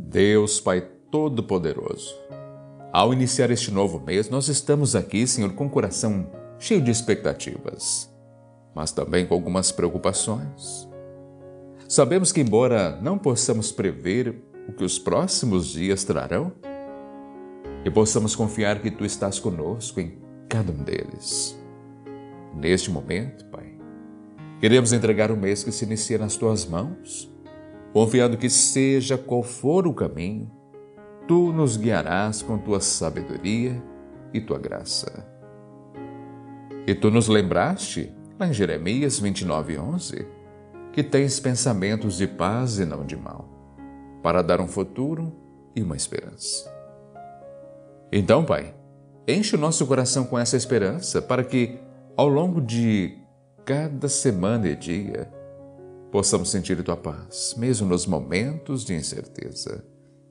Deus Pai Todo-Poderoso, ao iniciar este novo mês, nós estamos aqui, Senhor, com o coração cheio de expectativas, mas também com algumas preocupações. Sabemos que, embora não possamos prever o que os próximos dias trarão, e possamos confiar que Tu estás conosco em cada um deles. Neste momento, Pai, queremos entregar o mês que se inicia nas Tuas mãos, confiando que, seja qual for o caminho, Tu nos guiarás com Tua sabedoria e Tua graça. E Tu nos lembraste, lá em Jeremias 29:11, que tens pensamentos de paz e não de mal, para dar um futuro e uma esperança. Então, Pai, enche o nosso coração com essa esperança para que, ao longo de cada semana e dia, possamos sentir Tua paz, mesmo nos momentos de incerteza.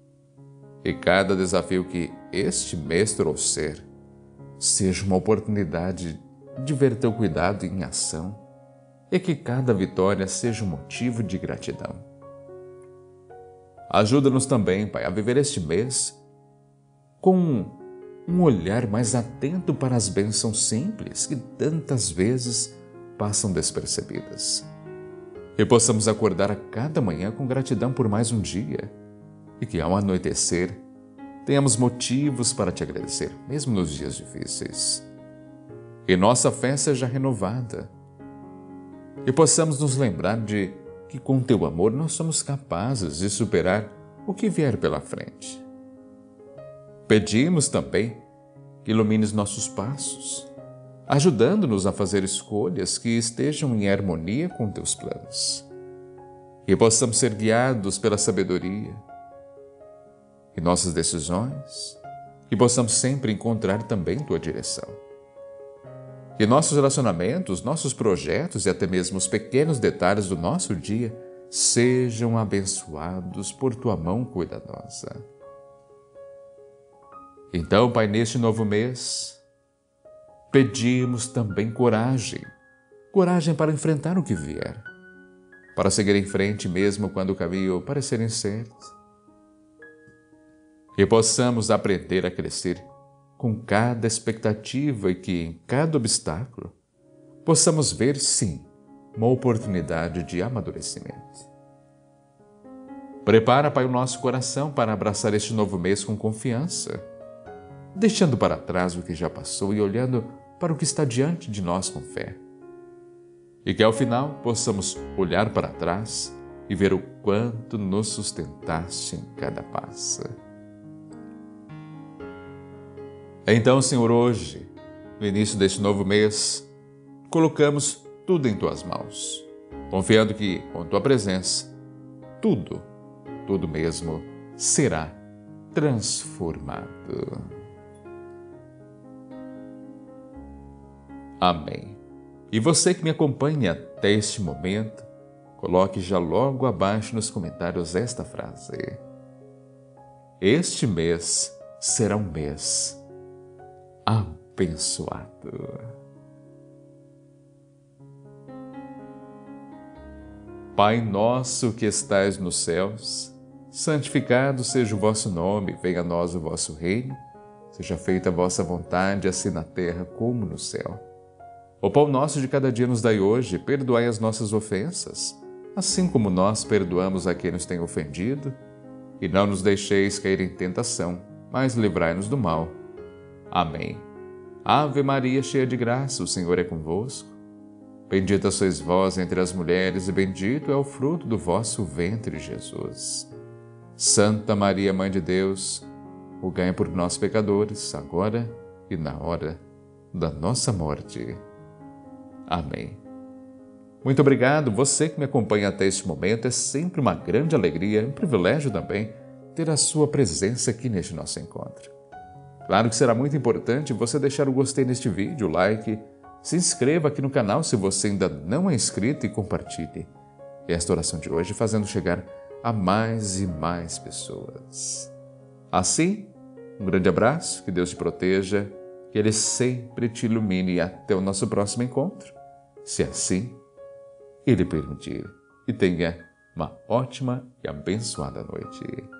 E cada desafio que este mês trouxer seja uma oportunidade de ver Teu cuidado em ação e que cada vitória seja um motivo de gratidão. Ajuda-nos também, Pai, a viver este mês com um olhar mais atento para as bênçãos simples que tantas vezes passam despercebidas. E possamos acordar a cada manhã com gratidão por mais um dia e que, ao anoitecer, tenhamos motivos para Te agradecer, mesmo nos dias difíceis. E nossa fé seja renovada e possamos nos lembrar de que, com Teu amor, nós somos capazes de superar o que vier pela frente. Pedimos também que ilumines nossos passos, ajudando-nos a fazer escolhas que estejam em harmonia com Teus planos. E possamos ser guiados pela sabedoria em nossas decisões, e possamos sempre encontrar também Tua direção. Que nossos relacionamentos, nossos projetos e até mesmo os pequenos detalhes do nosso dia sejam abençoados por Tua mão cuidadosa. Então, Pai, neste novo mês, pedimos também coragem para enfrentar o que vier, para seguir em frente mesmo quando o caminho parecer incerto. Que possamos aprender a crescer com cada expectativa e que em cada obstáculo possamos ver, sim, uma oportunidade de amadurecimento. Prepara, Pai, o nosso coração para abraçar este novo mês com confiança, deixando para trás o que já passou e olhando para o que está diante de nós com fé. E que ao final possamos olhar para trás e ver o quanto nos sustentaste em cada passo. Então, Senhor, hoje, no início deste novo mês, colocamos tudo em Tuas mãos, confiando que, com Tua presença, tudo mesmo será transformado. Amém. E você que me acompanha até este momento, coloque já logo abaixo nos comentários esta frase: este mês será um mês abençoado. Pai nosso que estais nos céus, santificado seja o vosso nome, venha a nós o vosso reino, seja feita a vossa vontade, assim na terra como no céu. O pão nosso de cada dia nos dai hoje, perdoai as nossas ofensas, assim como nós perdoamos a quem nos tem ofendido, e não nos deixeis cair em tentação, mas livrai-nos do mal. Amém. Ave Maria, cheia de graça, o Senhor é convosco. Bendita sois vós entre as mulheres, e bendito é o fruto do vosso ventre, Jesus. Santa Maria, Mãe de Deus, rogai por nós, pecadores, agora e na hora da nossa morte. Amém. Muito obrigado, você que me acompanha até este momento. É sempre uma grande alegria, um privilégio também, ter a sua presença aqui neste nosso encontro. Claro que será muito importante você deixar o gostei neste vídeo, o like, se inscreva aqui no canal se você ainda não é inscrito e compartilhe esta oração de hoje, fazendo chegar a mais e mais pessoas. Assim, um grande abraço, que Deus te proteja, que Ele sempre te ilumine e até o nosso próximo encontro, se assim Ele permitir. E tenha uma ótima e abençoada noite.